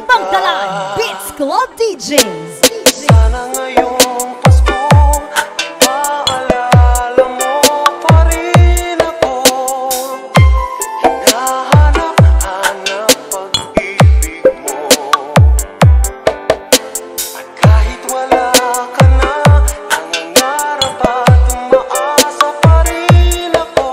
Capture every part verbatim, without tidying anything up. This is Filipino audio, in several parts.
Kabangkalan Beats Club D Js. Sana ngayong Pasko maalala mo pa rin ako. Hinahanap-hanap pag-ibig mo. At kahit wala ka na, nangangarap at umaasa pa rin ako.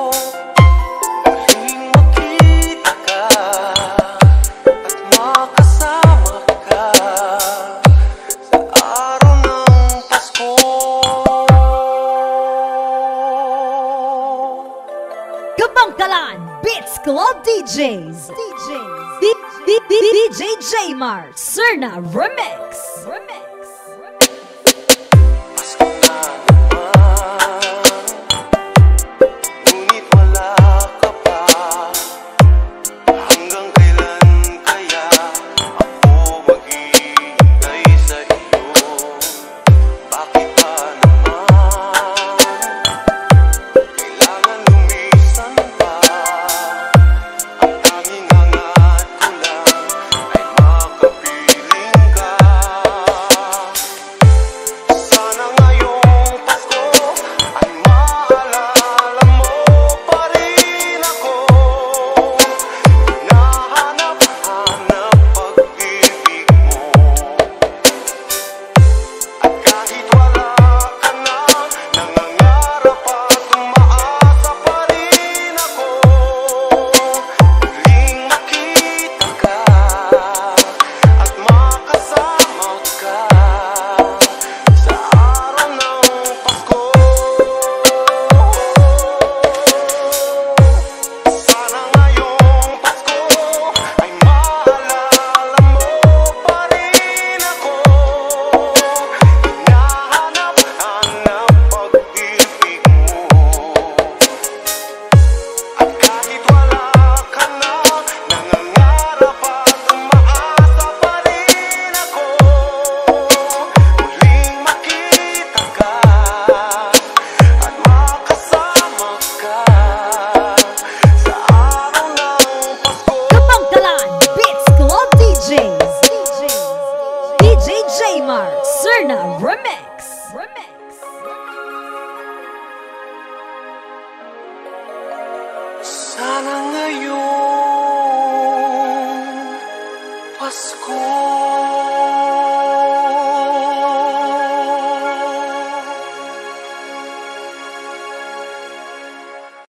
Muling makita ka at makasama ka sa araw ng Pasko. Kabangkalan Beats Club D Js. D Js. D D D D J J-Mar Serna Remix. Remix. Pasko na naman, ngunit wala ka pa. Hanggang kailan kaya ako maghihintay sa iyo? Bakit ba naman kailangan lumisan pa? Ang tanging hangat ko lang ay makapiling ka. Sana ngayong Pasko ay maalala mo pa rin ako. Hinahanap-hanap pag-ibig mo. At kahit wala ka na, nangangarap at umaasa pa rin ako. Muling makita ka at makasama ka sa araw ng Pasko. Sana ngayong Pasko ay maalala mo pa rin ako. Hinahanap-hanap pag-ibig mo. At kahit wala ka na, nangangarap at umaasa pa rin ako. Muling makita ka at makasama ka sa araw ng Pasko. Kabangkalan Beats Club D Js. D J J-Mar Serna Remix. Remix. Sana ngayong Pasko